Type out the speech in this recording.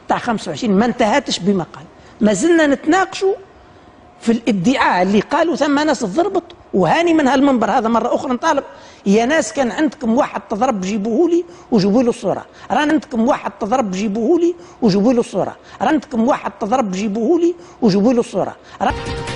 تاع 25 ما انتهتش بما قال، ما زلنا نتناقشوا في الادعاء اللي قالوا ثم ناس تضربط. وهاني من هالمنبر هذا مره اخرى نطالب، يا ناس كان عندكم واحد تضرب جيبوه لي وجيبوا له الصوره، راه عندكم واحد تضرب جيبوه لي وجيبوا له الصوره، راه عندكم واحد تضرب جيبوه لي وجيبوا له الصوره.